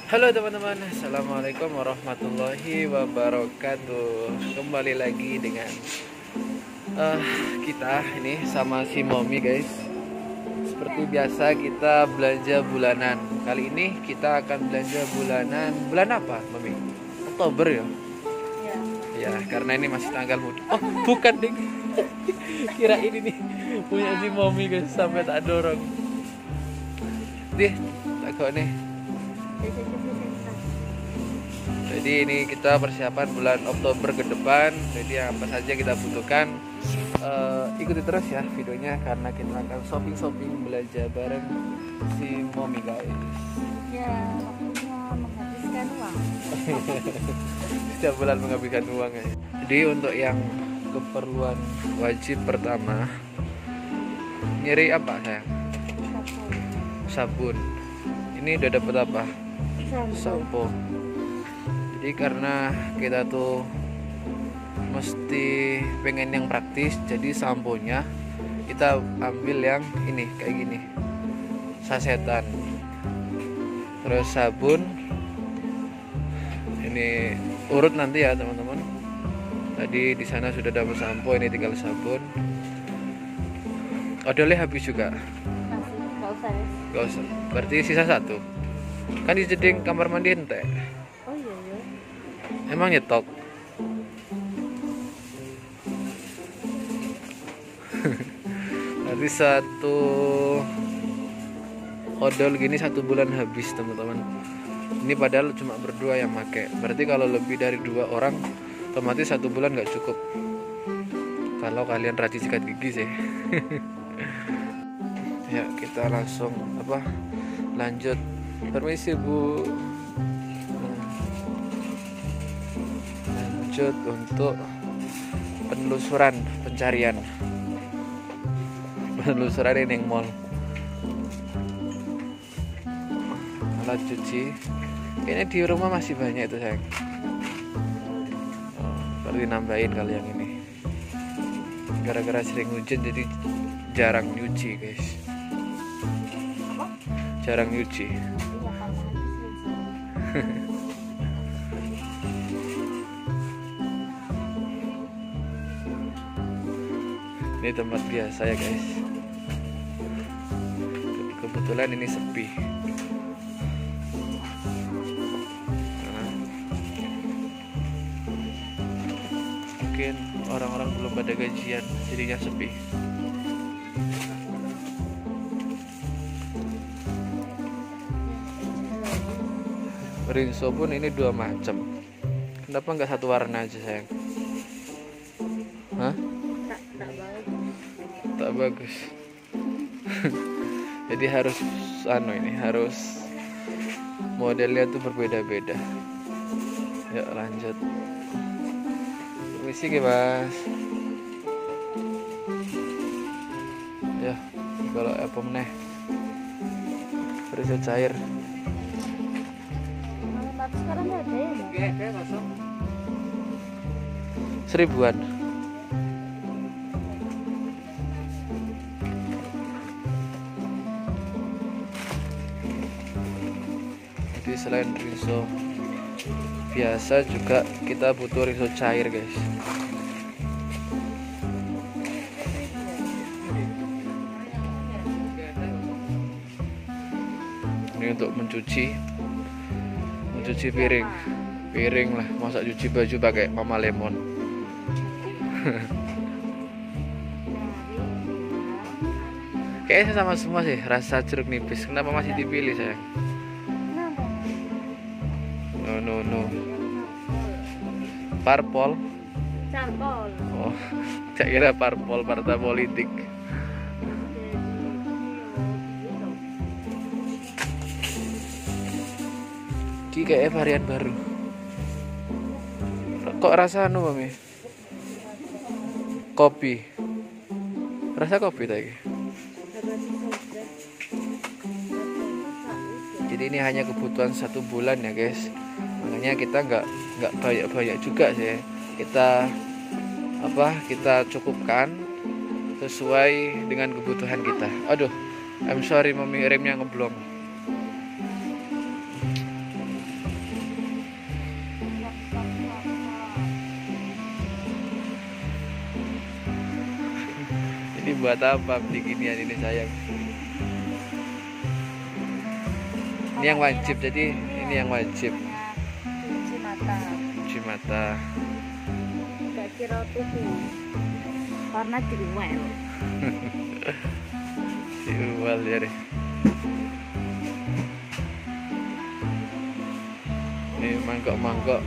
Halo teman-teman, assalamualaikum warahmatullahi wabarakatuh. Kembali lagi dengan eh, kita ini sama si Momi guys. Seperti biasa kita belanja bulanan. Kali ini kita akan belanja bulanan. Bulan apa Momi? Oktober ya? Ya, karena ini masih tanggal muda. Oh bukan ding. Kira ini nih punya si Momi guys, sampai tak dorong. Dih, tak kok nih. Jadi ini kita persiapan bulan Oktober ke depan. Jadi apa saja kita butuhkan, ikuti terus ya videonya, karena kita akan shopping belanja bareng si Momi guys. Ya, waktunya menghabiskan uang. Setiap bulan menghabiskan uang ya. Jadi untuk yang keperluan wajib pertama, nyari apa sayang? Sabun. Ini udah dapat apa? Sampo. Jadi karena kita tuh mesti pengen yang praktis, jadi samponya kita ambil yang ini kayak gini, sasetan. Terus sabun ini urut nanti ya teman-teman. Tadi di sana sudah dapat sampo, ini tinggal sabun. Odolnya habis juga. Nggak usah ya? Gak usah. Berarti sisa satu. Kan di jeding kamar mandi ente. Oh iya ya. Emang nyetok. Berarti satu odol gini 1 bulan habis teman-teman. Ini padahal cuma berdua yang pakai. Berarti kalau lebih dari 2 orang, otomatis 1 bulan nggak cukup. Kalau kalian rajin sikat gigi sih. Ya kita langsung lanjut. Permisi Bu. Lanjut untuk penelusuran pencarian. Penelusuran ini yang mall. Alat cuci. Kayaknya di rumah masih banyak itu sayang. Perlu nambahin kali yang ini. Gara-gara sering hujan jadi jarang nyuci guys. Jarang nyuci. Ini tempat biasa ya guys. Kebetulan ini sepi. Nah, mungkin orang-orang belum pada gajian, jadinya sepi. Rinso pun ini 2 macam. Kenapa nggak satu warna aja sayang? Hah? Tak bagus. Tak bagus. Jadi harus harus modelnya tuh berbeda-beda. Ya lanjut. Permisi ke Mas. Ya kalau apa meneh Rinso cair. Tapi sekarang nggak ada ya? Nggak ada, kosong. 1000-an. Jadi selain rinso biasa juga kita butuh rinso cair guys. Ini untuk mencuci piring lah, masa cuci baju pakai Mama Lemon. Kayaknya sama semua sih, rasa jeruk nipis. Kenapa masih dipilih sayang? No. Parpol. Carpol. Oh, saya kira parpol, partai politik. Ini kayak varian baru. Kok rasa Mami? Kopi. Rasa kopi tadi. Jadi ini hanya kebutuhan 1 bulan ya guys. Makanya kita nggak banyak juga sih. Kita cukupkan sesuai dengan kebutuhan kita. Aduh, I'm sorry Mami, remnya ngeblong. buat apa beli ginian ini sayang? Ini yang wajib, jadi ini yang wajib. Cuci mata. Cuci mata. Gak kira tuku. Karena diuel. Diuel ya deh. Ini mangkok-mangkok.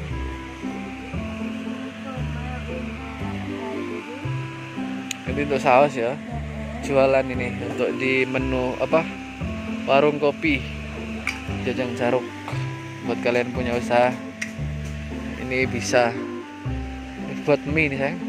Ini untuk saus ya. Jualan ini untuk di menu apa? Warung kopi. Jajang Caruk. Buat kalian punya usaha. Ini bisa. Ini buat mie nih sayang.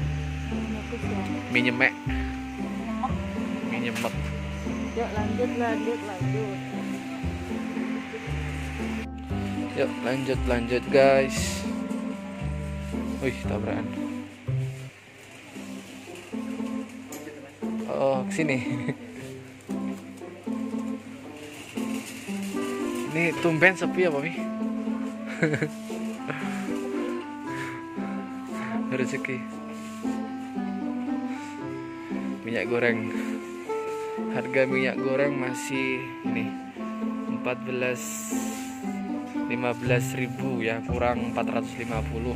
Mie nyemek. Mie nyemek. Yuk lanjut. Yuk lanjut guys. Wih, tabrakan. Oh, kesini. Ini tumben sepi ya, Mami? Rezeki. Minyak goreng. Harga minyak goreng masih ini 15.000 ya, kurang 450.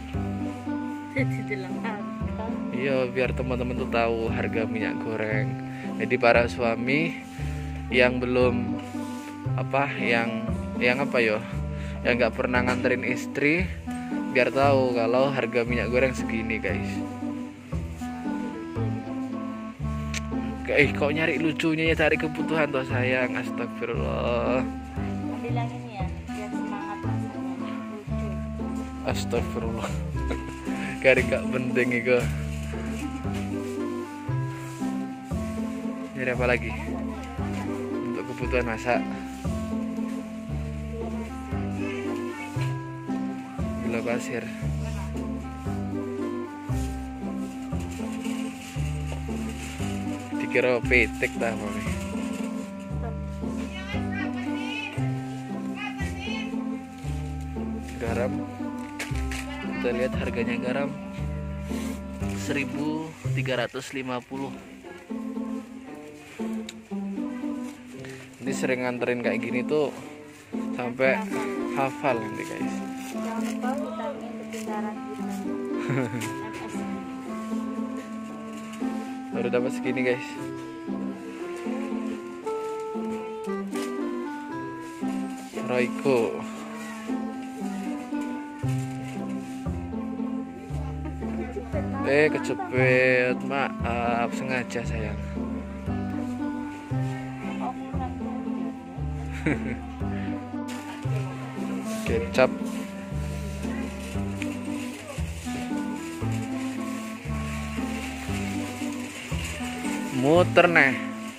Iya, biar teman-teman tuh tahu harga minyak goreng. Jadi para suami yang belum yang nggak pernah nganterin istri, biar tahu kalau harga minyak goreng segini guys. Kok nyari lucunya ya, cari kebutuhan toh sayang. Astagfirullah. Bilang ini ya, biar semangat masaknya. Lucu. Astagfirullah. Kari gak penting itu. Nyari apa lagi? Untuk kebutuhan masak. Gula pasir. Dikira petik dah Mami. Garam. Kita lihat harganya garam 1.350. Ini sering nganterin kayak gini tuh sampai hafal nanti guys. Jangan lupa vitamin kepikiran kita. Baru dapat segini guys. Royco. Kecepet, maaf, sengaja sayang. Kecap. Muter nih.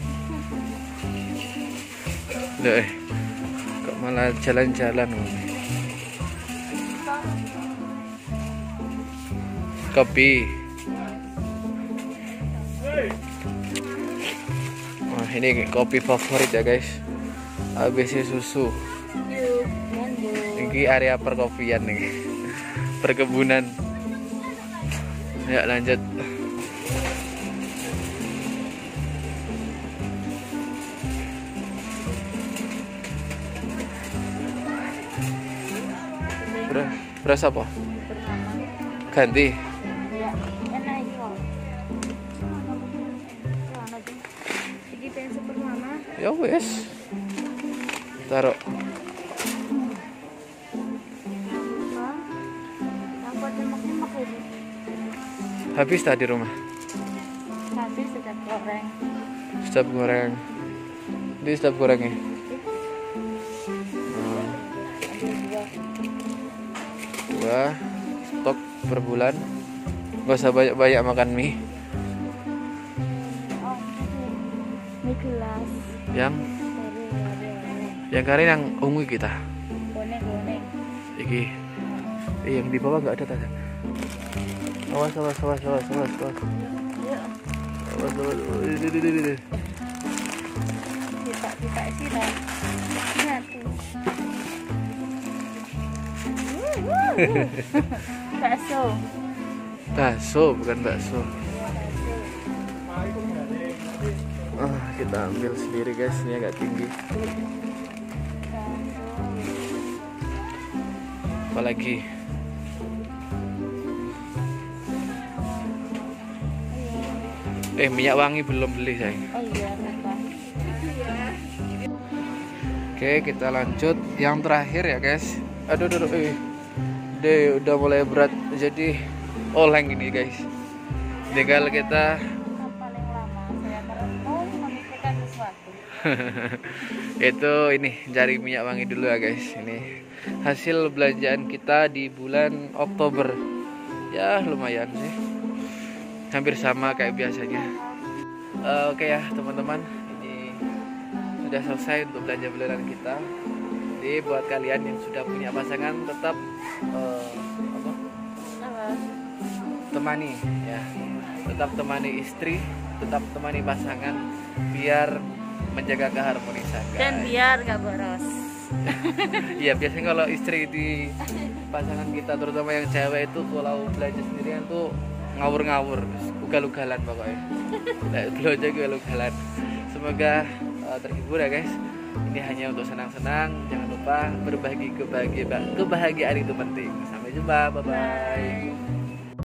Loh, kok malah jalan-jalan. Kopi. Wah, ini kopi favorit ya guys. ABC susu. Ini area perkopian nih. Perkebunan. Ya lanjut. Beras apa? Ganti. Ya wes, taruh. Habis tadi rumah. Habis sudah goreng. Sedap goreng. Ini sedap gorengnya. Dua stok per bulan. Gak usah banyak-banyak makan mie. Mie gelas. Yang kari yang ungu kita. Goneng. Iki. Yang di bawah nggak ada tadi. Awas. Yuk. Awas. Ini. Kita sih lah. Lihat tuh. Bakso bukan bakso. kita ambil sendiri guys, ini agak tinggi. Apalagi minyak wangi belum beli sayang. Oh iya, lupa. Oke, kita lanjut yang terakhir ya guys. Aduh, deh udah mulai berat jadi oleng ini guys. Tinggal kita Paling lama saya terus memikirkan sesuatu. itu ini cari minyak wangi dulu ya guys. Ini hasil belanjaan kita di bulan Oktober. Ya lumayan sih, hampir sama kayak biasanya. Oke ya teman-teman, ini sudah selesai untuk belanja bulanan kita. Jadi buat kalian yang sudah punya pasangan tetap Apa? temani ya, tetap temani istri, tetap temani pasangan biar menjaga keharmonisan guys. Dan biar gak boros. Iya, biasanya kalau istri di pasangan kita terutama yang cewek itu kalau belanja sendirian tuh ngawur-ngawur, ugal-ugalan pokoknya. Nah, belanja ugal-ugalan. Semoga terhibur ya guys. Ini hanya untuk senang-senang, jangan lupa berbagi kebahagiaan itu penting. Sampai jumpa, bye bye.